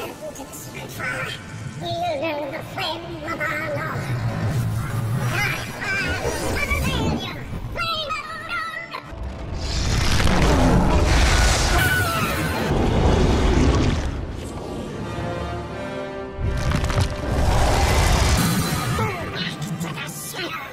to decipher. Wielding the flame of our Lord. Parallelium! Flame of Odin! Back to the center!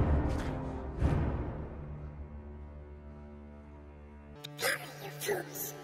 Carry your fools.